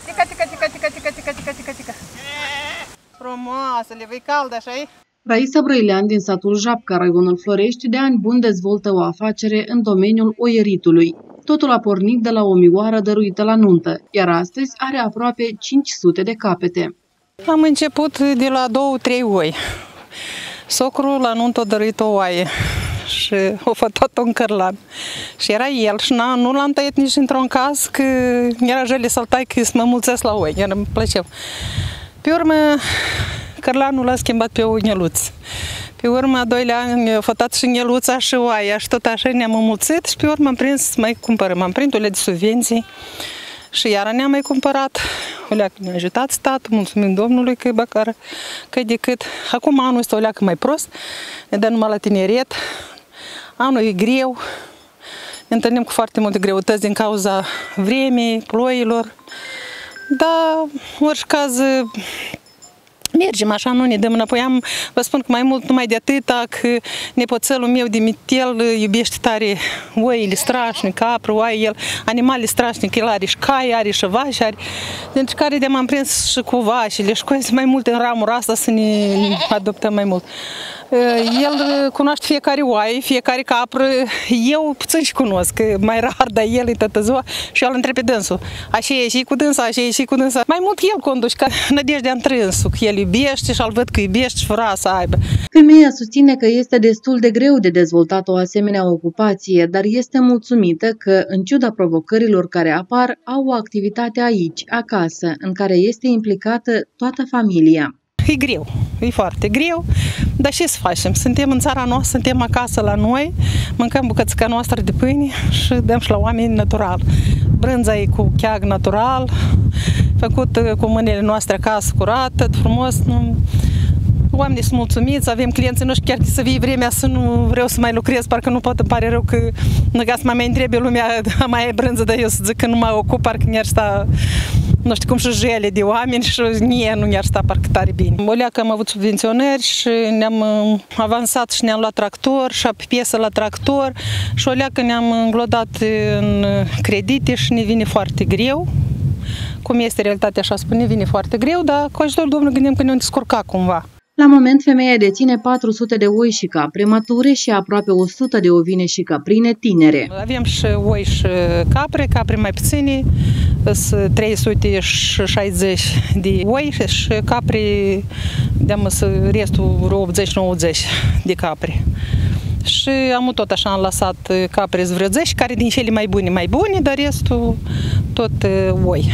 Tica, tica, tica, tica, tica, tica, tica, tica, tica. Frumoasă, le vei cald așa-i? Raisa Brăilean din satul Japca, raionul Florești, de ani buni dezvoltă o afacere în domeniul oieritului. Totul a pornit de la o mioară dăruită la nuntă, iar astăzi are aproape 500 de capete. Am început de la 2-3 oi. Socrul la nuntă a dăruit o oaie și a făcut-o în cărlan. Și era el și nu l-am tăiat nici într-un caz, că era jele să-l tai, că să mă mulțesc la oi, iar îmi plăcea. Pe urmă, cărlanul l-a schimbat pe ugneluț. Pe urmă, a doilea an, a fătat și gneluța și oaia și tot așa ne-am înmulțit și pe urmă am prins să mai cumpărăm. Am prins de subvenții și iară ne-am mai cumpărat. O leacă ne-a ajutat statul, mulțumim Domnului că e băcară, că de cât. Acum anul este o leacă mai prost, ne dă numai la tineret. Anul e greu, ne întâlnim cu foarte multe greutăți din cauza vremii, ploilor. Dar, în orice caz, mergem așa, nu ne dăm înapoi. Vă spun că mai mult numai de atâta, că nepoțelul meu de mitel iubește tare oile strașnic, capru, oaie, el, animale strașnic, el are și cai, are și vași, are, dintre care de m-am prins și cu vașile și cu mai multe în ramura asta să ne adoptăm mai mult. El cunoaște fiecare oaie, fiecare capră, eu puțin și cunosc, mai rar, dar el e toată ziua și eu îl întreb pe dânsul. Așa e și cu dânsa, așa e și cu dânsa. Mai mult el conduce, ca nădejdea întrânsul, că el iubește și îl văd că iubește și vrea să aibă. Femeia susține că este destul de greu de dezvoltat o asemenea ocupație, dar este mulțumită că, în ciuda provocărilor care apar, au o activitate aici, acasă, în care este implicată toată familia. E greu, e foarte greu, dar ce să facem? Suntem în țara noastră, suntem acasă la noi, mâncăm bucățica noastră de pâine și dăm și la oameni natural. Brânza e cu cheag natural, făcut cu mâinile noastre acasă, curat, tot frumos. Oamenii sunt mulțumiți, avem clienții noștri, chiar să vii vremea să nu vreau să mai lucrez, parcă nu pot, îmi pare rău că să mai întrebe lumea, mai e brânză, dar eu să zic că nu mă ocup, parcă ne-ar sta, nu știu cum, și jele de oameni și nu ne-ar sta parcă tare bine. O leacă am avut subvenționări și ne-am avansat și ne-am luat tractor și piesă la tractor și o leacă ne-am înglodat în credite și ne vine foarte greu. Cum este realitatea, așa spune, vine foarte greu, dar cu ajutorul Domnului gândim că ne-am descurcat cumva. La moment, femeia deține 400 de oi și capre mature și aproape 100 de ovine și caprine tinere. Avem și oi și capre mai puține, sunt 360 de oi și capre, restul 80-90 de capre. Și am tot așa am lăsat capre vreo 10, care din cele mai bune, dar restul tot oi.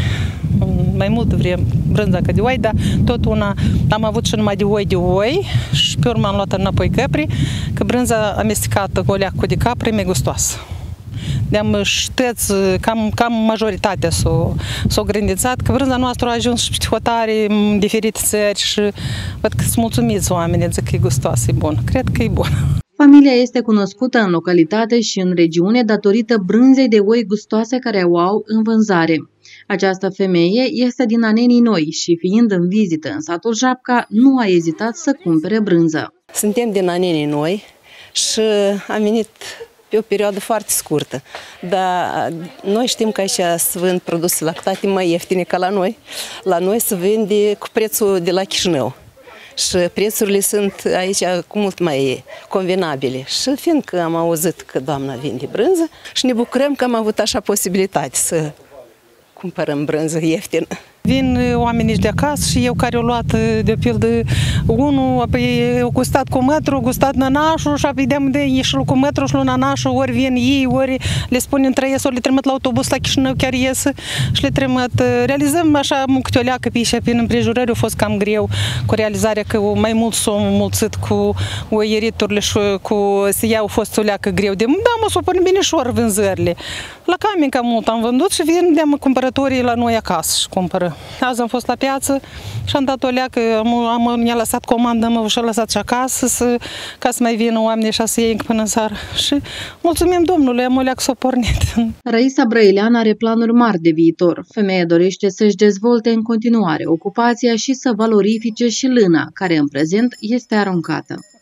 Mai mult vrem brânza ca de oi, dar tot una am avut și numai de oi și pe urmă am luat înapoi capri, că brânza amestecată cu o leacă de capre e mai gustoasă. De-am știți, cam majoritatea s-o grândițat, că brânza noastră a ajuns și pe hotare în diferite țări și văd că sunt mulțumiți oamenii, zic că e gustoasă, e bună. Cred că e bună. Familia este cunoscută în localitate și în regiune datorită brânzei de oi gustoase care o au în vânzare. Această femeie este din Anenii Noi și, fiind în vizită în satul Japca, nu a ezitat să cumpere brânză. Suntem din Anenii Noi și am venit pe o perioadă foarte scurtă, dar noi știm că aici se vând produse lactate mai ieftine ca la noi. La noi se vinde cu prețul de la Chișinău. Și prețurile sunt aici cu mult mai convenabile. Și fiindcă am auzit că doamna vinde brânză și ne bucurăm că am avut așa posibilitate să cumpărăm brânză ieftină. Vin oamenii de acasă și eu care au luat, de pildă, unul, apoi au gustat cu mătru, gustat nănașul și apoi de ieșul cu mătru și lui nănașul, ori vin ei, ori le spunem trăiesc, ori le trimit la autobuz la Chișinău, chiar ies și le trimit. Realizăm așa câte o leacă pe aici, prin împrejurări, a fost cam greu cu realizarea că mai mult s-au mulțit cu oieriturile și cu să iau, a fost o leacă greu de, da, mă s-o pune binișor vânzările. La Camin cam mult am vândut și vin de cumpărătorii la noi acasă și cumpără. Azi am fost la piață și am dat o leacă, mi-a lăsat comandă, și-a lăsat și acasă ca să mai vină oamenii și să iei până în seară. Și mulțumim Domnului, am o leacă s-o pornit. Raisa Brăilean are planuri mari de viitor. Femeia dorește să-și dezvolte în continuare ocupația și să valorifice și lâna, care în prezent este aruncată.